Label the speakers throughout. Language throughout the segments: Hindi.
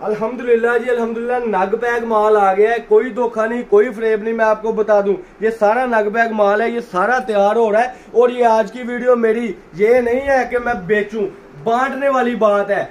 Speaker 1: अल्हम्दुलिल्लाह जी अल्हम्दुलिल्लाह, नग पैक माल आ गया है। कोई धोखा नहीं, कोई फ्रेब नहीं। मैं आपको बता दूं ये सारा नग पैक माल है, ये सारा तैयार हो रहा है। और ये आज की वीडियो मेरी ये नहीं है कि मैं बेचूं, बांटने वाली बात है।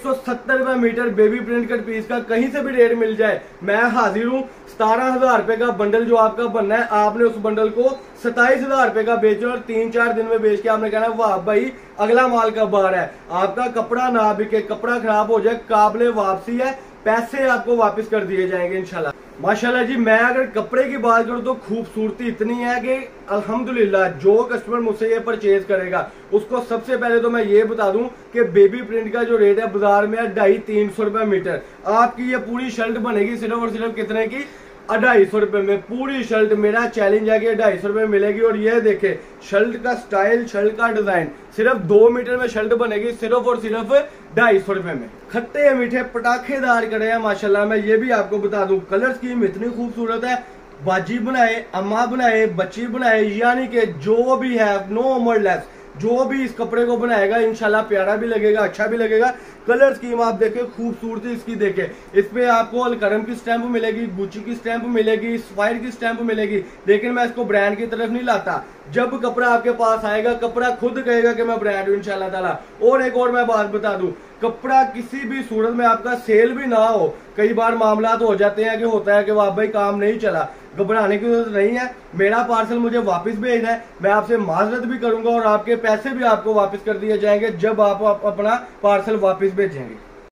Speaker 1: 170 रुपए meter baby print cut piece का कहीं से भी रेट मिल जाए, मैं हाजिर हूँ। 17,000 रुपए का बंडल जो आपका बनना है, आपने उस बंडल को 27,000 रुपए का बेचो और 3-4 दिन में बेच के आपने कहना वाह भाई अगला माल कब आ रहा है। आपका कपड़ा ना बिके, कपड़ा खराब हो जाए, काबिले वापसी है, पैसे आपको वापस कर दिए जाएंगे इंशाल्लाह। माशाल्लाह जी, मैं अगर कपड़े की बात करूं तो खूबसूरती इतनी है कि अल्हम्दुलिल्लाह जो कस्टमर मुझसे ये परचेज करेगा उसको सबसे पहले तो मैं ये बता दूं कि बेबी प्रिंट का जो रेट है बाजार में 250-300 रुपए मीटर। आपकी ये पूरी शर्ट बनेगी सिर्फ और सिर्फ कितने की? 250 रुपए में पूरी शर्ट। मेरा चैलेंज है कि 250 रुपए में मिलेगी। और ये देखे शर्ट का स्टाइल, शर्ट का डिजाइन, सिर्फ 2 मीटर में शर्ट बनेगी सिर्फ और सिर्फ 250 रुपए में। खट्टे मीठे पटाखेदार कड़े हैं माशाल्लाह। मैं ये भी आपको बता दूं कलर स्कीम इतनी खूबसूरत है। बाजी बनाए, अम्मा बनाए, बच्ची बनाए, यानी कि जो भी है नो मोर लेस, जो भी इस कपड़े को बनाएगा इंशाल्लाह प्यारा भी लगेगा, अच्छा भी लगेगा। कलर स्कीम आप देखें, खूबसूरती इसकी देखें। इस पे आपको अलकरम की स्टैंप मिलेगी, गुची की स्टैंप मिलेगी, स्पाइर की स्टैंप मिलेगी। लेकिन मैं इसको ब्रांड की तरफ नहीं लाता। जब कपड़ा आपके पास आएगा, कपड़ा खुद कहेगा कि मैं ब्रांड हूं इंशाल्लाह ताला। और एक और मैं बात बता दूं, कपड़ा किसी भी सूरत में आपका सेल भी ना हो, कई बार मामला तो हो जाते हैं कि होता है कि वाह भाई काम नहीं चला, घबराने की जरूरत नहीं है। मेरा पार्सल मुझे वापस भेजना है, मैं आपसे माजरत भी करूंगा और आपके पैसे भी आपको वापस कर दिए जाएंगे जब आप अपना पार्सल वापस भेजेंगे।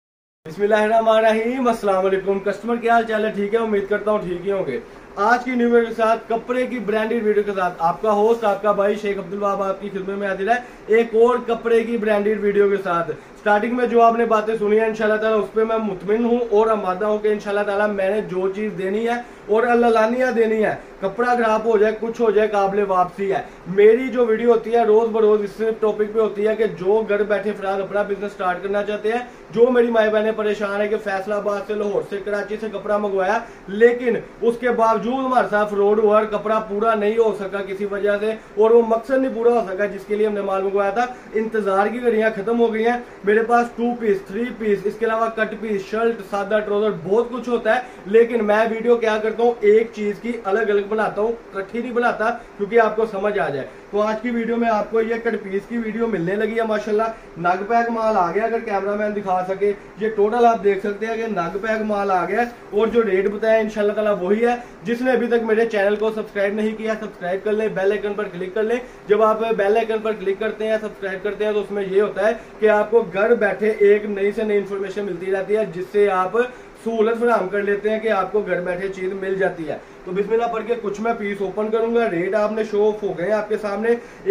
Speaker 1: बिस्मिल्लाहिर्रहमानिर्रहीम, अस्सलाम वालेकुम। कस्टमर क्या हाल चाल है? ठीक है, उम्मीद करता हूँ ठीक ही होंगे। आज की न्यू वीडियो के साथ, कपड़े की ब्रांडेड वीडियो के साथ आपका होस्ट, आपका भाई शेख अब्दुल वहाब आपकी खिदमत में हाजिर है एक और कपड़े की ब्रांडेड वीडियो के साथ। स्टार्टिंग में जो आपने बातें सुनी है इंशाल्लाह ताला उस पर मैं मुतमिन हूँ और आमादा हूँ कि इंशाल्लाह ताला मैंने जो चीज देनी है और अल्लानिया देनी है, कपड़ा खराब हो जाए, कुछ हो जाए, काबिले वापसी है। मेरी जो वीडियो होती है रोज बरोज इस टॉपिक पे होती है कि जो घर बैठे फिलहाल अपना बिजनेस स्टार्ट करना चाहते हैं, जो मेरी माई बहनें परेशान है कि फैसलाबाद से, लाहौर से, कराची से कपड़ा मंगवाया लेकिन उसके बावजूद हमारे साथ फ्रॉड हुआ, कपड़ा पूरा नहीं हो सका किसी वजह से, और वो मकसद नहीं पूरा हो सका जिसके लिए हमने माल मंगवाया था। इंतजार की घड़ियां खत्म हो गई हैं। मेरे पास 2 पीस, 3 पीस, इसके अलावा कट पीस, शर्ट, सादा ट्राउजर, बहुत कुछ होता है। लेकिन मैं वीडियो क्या करता हूँ, एक चीज की अलग अलग बनाता हूँ, इकट्ठी नहीं बनाता क्योंकि आपको समझ आ जाए। तो आज की वीडियो में आपको ये कट पीस की वीडियो मिलने लगी है माशाल्लाह। नग पैक माल आ गया, अगर कैमरामैन दिखा सके। ये टोटल आप देख सकते हैं कि नग पैक माल आ गया और जो रेट बताया इंशाल्लाह ताला वही है। जिसने अभी तक मेरे चैनल को सब्सक्राइब नहीं किया, सब्सक्राइब कर ले, बेल आइकन पर क्लिक कर ले। जब आप बेल आइकन पर क्लिक करते हैं, सब्सक्राइब करते हैं, तो उसमें ये होता है कि आपको घर बैठे एक नई से नई इंफॉर्मेशन मिलती रहती है जिससे आप सहूलत फराहम कर लेते हैं कि आपको घर बैठे चीज मिल जाती है। तो बिस्मिल्लाह पढ़ के कुछ मैं पीस ओपन करूंगा। रेट आपने शो ऑफ हो गए आपके सामने।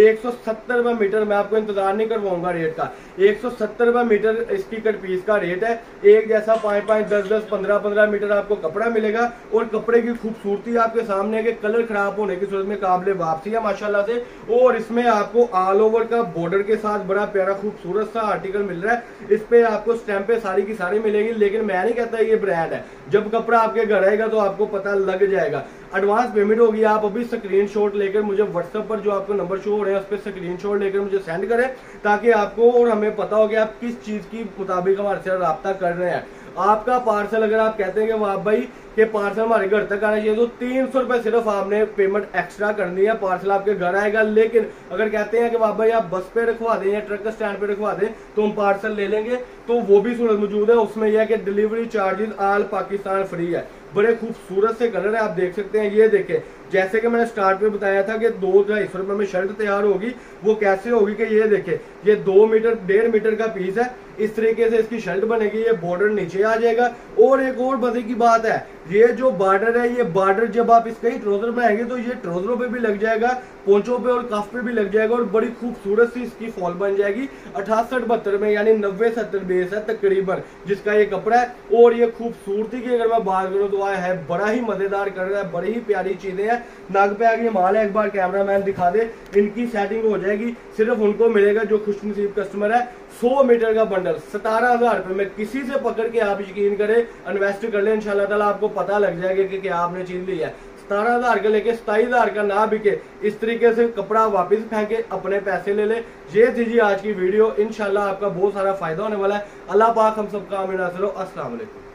Speaker 1: 170 रुपए मीटर, मैं आपको इंतजार नहीं करवाऊंगा रेट का। 170 रुपए मीटर इसकी कट पीस का रेट है। एक जैसा 5-5, 10-10, 15-15 मीटर आपको कपड़ा मिलेगा। और कपड़े की खूबसूरती आपके सामने है कि कलर खराब होने की सूरत में काबिले वापसी है माशाल्लाह से। और इसमें आपको ऑल ओवर का बॉर्डर के साथ बड़ा प्यारा खूबसूरत सा आर्टिकल मिल रहा है। इस पे आपको स्टैंपें सारी की सारी मिलेगी। लेकिन मैं नहीं कहता ये ब्रांड है, जब कपड़ा आपके घर आएगा तो आपको पता लग जाएगा। एडवांस पेमेंट होगी, आप अभी स्क्रीनशॉट लेकर मुझे व्हाट्सएप पर जो आपको नंबर शो हो रहे हैं उस पर स्क्रीनशॉट लेकर मुझे सेंड करें, ताकि आपको और हमें पता हो कि आप किस चीज की मुताबिक हमारे से रब्ता कर रहे हैं। आपका पार्सल अगर आप कहते हैं कि वाह भाई कि पार्सल हमारे घर तक आना चाहिए, तो 300 रुपए सिर्फ आपने पेमेंट एक्स्ट्रा करनी है, पार्सल आपके घर आएगा। लेकिन अगर कहते हैं कि वाह भाई आप बस पे रखवा दें या ट्रक स्टैंड पे रखवा दें तो हम पार्सल ले लेंगे, तो वो भी सूरत मौजूद है। उसमें यह है कि delivery charges all Pakistan free है। बड़े खूबसूरत से कलर है, आप देख सकते हैं। ये देखें, जैसे कि मैंने स्टार्ट में बताया था कि 2-250 रुपए में शर्ट तैयार होगी, वो कैसे होगी कि ये देखें, ये 2 मीटर 1.5 मीटर का पीस है। इस तरीके से इसकी शर्ट बनेगी, ये बॉर्डर नीचे आ जाएगा। और एक और मजे की बात है, ये जो बॉर्डर है, ये बॉर्डर जब आप इसका ही ट्राउजर बनाएंगे तो ये ट्राउजरों पे भी लग जाएगा, पोंचों पे और कफ पे भी लग जाएगा। और बड़ी खूबसूरत सी इसकी फॉल बन जाएगी। 68-72 में, यानी 90-70 बेस है तकरीबन जिसका ये कपड़ा है। और ये खूबसूरती की अगर मैं बात करूं तो है बड़ा ही मजेदार कर रहा है, बड़ी ही प्यारी चीजें हैं। नग पैक ये माल है, एक बार कैमरामैन दिखा दे, इनकी सेटिंग हो जाएगी। सिर्फ उनको मिलेगा जो खुशनसीब कस्टमर है। 100 मीटर का बंडल 17,000 रुपए में, किसी से पकड़ के आप यकीन करें, इन्वेस्ट कर ले, इंशाल्लाह ताला आपको पता लग जाएगा कि क्या आपने चीज ली है। 17,000 का लेके 27,000 का ना बिके, इस तरीके से कपड़ा वापस फेंके, अपने पैसे ले ले। ये थी जी आज की वीडियो। इंशाल्लाह आपका बहुत सारा फायदा होने वाला है। अल्लाह पाक हम सबका आमीन। अस्सलाम वालेकुम।